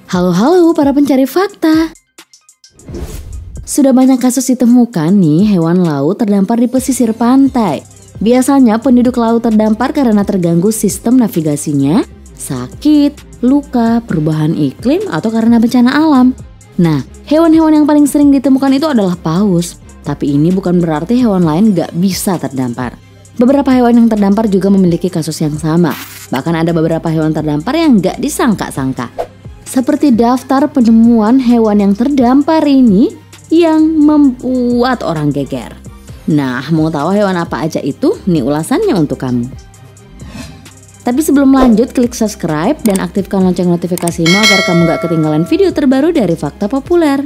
Halo para pencari fakta. Sudah banyak kasus ditemukan nih hewan laut terdampar di pesisir pantai. Biasanya penduduk laut terdampar karena terganggu sistem navigasinya, sakit, luka, perubahan iklim, atau karena bencana alam. Nah, hewan-hewan yang paling sering ditemukan itu adalah paus. Tapi ini bukan berarti hewan lain gak bisa terdampar. Beberapa hewan yang terdampar juga memiliki kasus yang sama. Bahkan ada beberapa hewan terdampar yang gak disangka-sangka. Seperti daftar penemuan hewan yang terdampar ini yang membuat orang geger. Nah, mau tahu hewan apa aja itu? Nih ulasannya untuk kamu. Tapi sebelum lanjut, klik subscribe dan aktifkan lonceng notifikasimu agar kamu gak ketinggalan video terbaru dari Fakta Populer.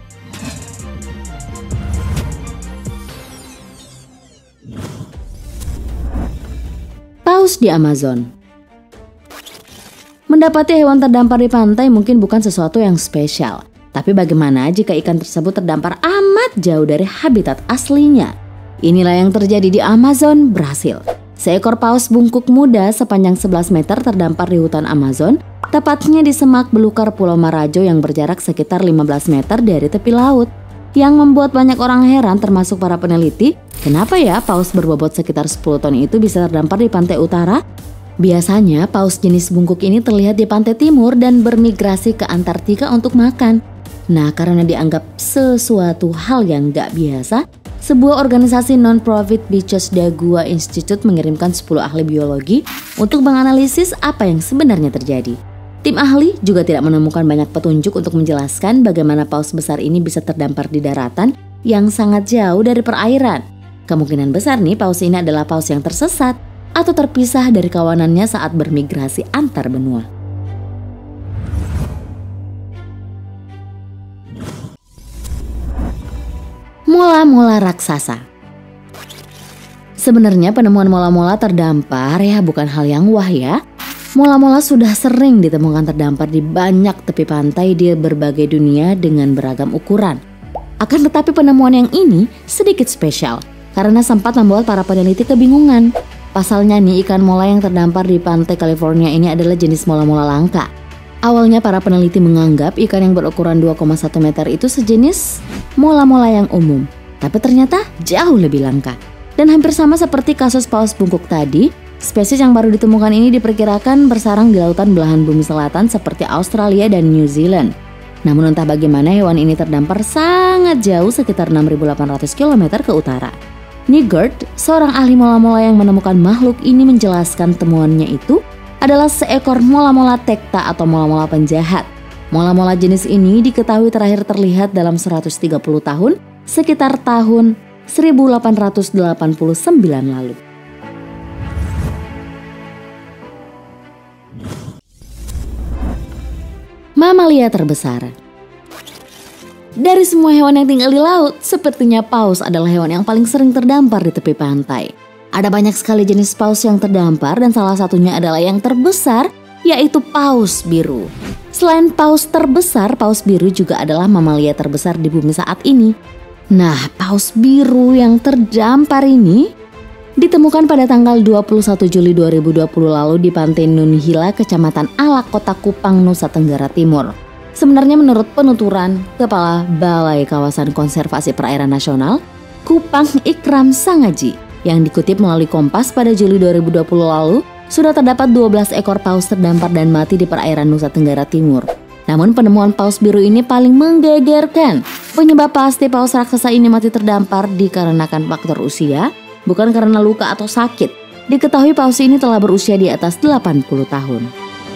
Paus di Amazon. Mendapati hewan terdampar di pantai mungkin bukan sesuatu yang spesial. Tapi bagaimana jika ikan tersebut terdampar amat jauh dari habitat aslinya? Inilah yang terjadi di Amazon, Brasil. Seekor paus bungkuk muda sepanjang 11 meter terdampar di hutan Amazon, tepatnya di semak belukar Pulau Marajo yang berjarak sekitar 15 meter dari tepi laut. Yang membuat banyak orang heran termasuk para peneliti, kenapa ya paus berbobot sekitar 10 ton itu bisa terdampar di pantai utara? Biasanya paus jenis bungkuk ini terlihat di pantai timur dan bermigrasi ke Antartika untuk makan. Nah, karena dianggap sesuatu hal yang gak biasa, sebuah organisasi non-profit Bichos da Gua Institute mengirimkan 10 ahli biologi untuk menganalisis apa yang sebenarnya terjadi. Tim ahli juga tidak menemukan banyak petunjuk untuk menjelaskan bagaimana paus besar ini bisa terdampar di daratan yang sangat jauh dari perairan. Kemungkinan besar nih paus ini adalah paus yang tersesat atau terpisah dari kawanannya saat bermigrasi antar benua. Mola-mola raksasa. Sebenarnya penemuan mola-mola terdampar ya bukan hal yang wah ya. Mola-mola sudah sering ditemukan terdampar di banyak tepi pantai di berbagai dunia dengan beragam ukuran. Akan tetapi penemuan yang ini sedikit spesial karena sempat membuat para peneliti kebingungan. Pasalnya nih ikan mola yang terdampar di pantai California ini adalah jenis mola-mola langka. Awalnya para peneliti menganggap ikan yang berukuran 2,1 meter itu sejenis mola-mola yang umum. Tapi ternyata jauh lebih langka. Dan hampir sama seperti kasus paus bungkuk tadi, spesies yang baru ditemukan ini diperkirakan bersarang di lautan belahan bumi selatan seperti Australia dan New Zealand. Namun entah bagaimana hewan ini terdampar sangat jauh sekitar 6.800 km ke utara. Nygard, seorang ahli mola-mola yang menemukan makhluk ini menjelaskan temuannya itu adalah seekor mola-mola tekta atau mola-mola penjahat. Mola-mola jenis ini diketahui terakhir terlihat dalam 130 tahun, sekitar tahun 1889 lalu. Mamalia terbesar. Dari semua hewan yang tinggal di laut, sepertinya paus adalah hewan yang paling sering terdampar di tepi pantai. Ada banyak sekali jenis paus yang terdampar dan salah satunya adalah yang terbesar, yaitu paus biru. Selain paus terbesar, paus biru juga adalah mamalia terbesar di bumi saat ini. Nah, paus biru yang terdampar ini ditemukan pada tanggal 21 Juli 2020 lalu di pantai Nunhila, Kecamatan Alak, Kota Kupang, Nusa Tenggara Timur. Sebenarnya menurut penuturan Kepala Balai Kawasan Konservasi Perairan Nasional, Kupang Ikram Sangaji, yang dikutip melalui Kompas pada Juli 2020 lalu, sudah terdapat 12 ekor paus terdampar dan mati di perairan Nusa Tenggara Timur. Namun penemuan paus biru ini paling menggegerkan. Penyebab pasti paus raksasa ini mati terdampar dikarenakan faktor usia, bukan karena luka atau sakit. Diketahui paus ini telah berusia di atas 80 tahun.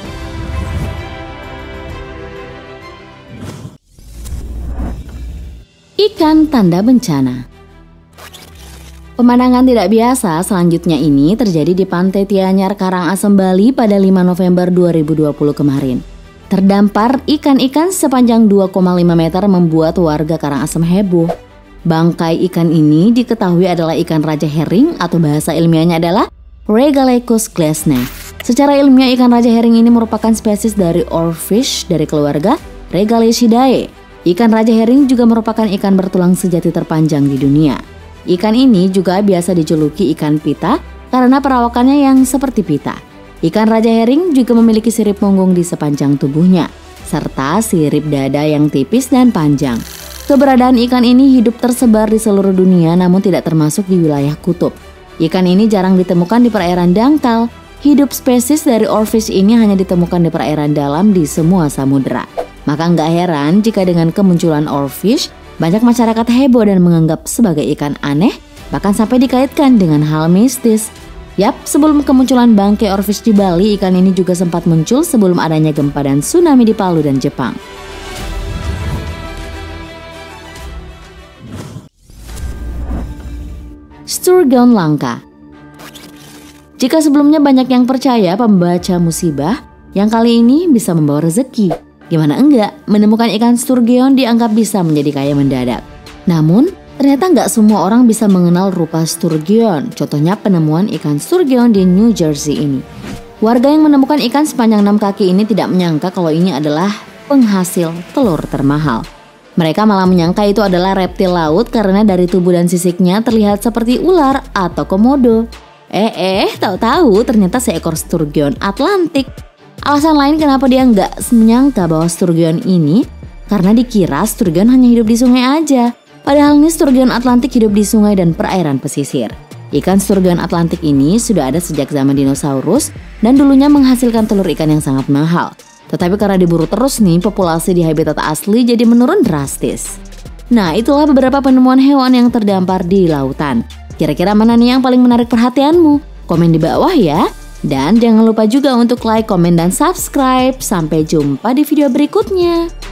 Ikan tanda bencana. Pemandangan tidak biasa selanjutnya ini terjadi di Pantai Tianyar, Karangasem, Bali pada 5 November 2020 kemarin. Terdampar ikan-ikan sepanjang 2,5 meter membuat warga Karangasem heboh. Bangkai ikan ini diketahui adalah ikan raja herring atau bahasa ilmiahnya adalah Regalecus glesne. Secara ilmiah ikan raja herring ini merupakan spesies dari oarfish dari keluarga Regalecidae. Ikan raja herring juga merupakan ikan bertulang sejati terpanjang di dunia. Ikan ini juga biasa dijuluki ikan pita karena perawakannya yang seperti pita. Ikan raja herring juga memiliki sirip punggung di sepanjang tubuhnya. serta sirip dada yang tipis dan panjang. Keberadaan ikan ini hidup tersebar di seluruh dunia namun tidak termasuk di wilayah kutub. Ikan ini jarang ditemukan di perairan dangkal. Hidup spesies dari oarfish ini hanya ditemukan di perairan dalam di semua samudera. Maka nggak heran jika dengan kemunculan oarfish, banyak masyarakat heboh dan menganggap sebagai ikan aneh, bahkan sampai dikaitkan dengan hal mistis. Yap, sebelum kemunculan bangkai oarfish di Bali, ikan ini juga sempat muncul sebelum adanya gempa dan tsunami di Palu dan Jepang. Sturgeon langka. Jika sebelumnya banyak yang percaya pembaca musibah, yang kali ini bisa membawa rezeki. Gimana enggak, menemukan ikan sturgeon dianggap bisa menjadi kaya mendadak. Namun, ternyata enggak semua orang bisa mengenal rupa sturgeon. Contohnya penemuan ikan sturgeon di New Jersey ini. Warga yang menemukan ikan sepanjang 6 kaki ini tidak menyangka kalau ini adalah penghasil telur termahal. Mereka malah menyangka itu adalah reptil laut karena dari tubuh dan sisiknya terlihat seperti ular atau komodo. Tahu-tahu ternyata seekor sturgeon Atlantik. Alasan lain kenapa dia nggak menyangka bahwa sturgeon ini karena dikira sturgeon hanya hidup di sungai aja. Padahal nih sturgeon Atlantik hidup di sungai dan perairan pesisir. Ikan sturgeon Atlantik ini sudah ada sejak zaman dinosaurus dan dulunya menghasilkan telur ikan yang sangat mahal. Tetapi karena diburu terus nih, populasi di habitat asli jadi menurun drastis. Nah, itulah beberapa penemuan hewan yang terdampar di lautan. Kira-kira mana nih yang paling menarik perhatianmu? Komen di bawah ya. Dan jangan lupa juga untuk like, komen, dan subscribe. Sampai jumpa di video berikutnya.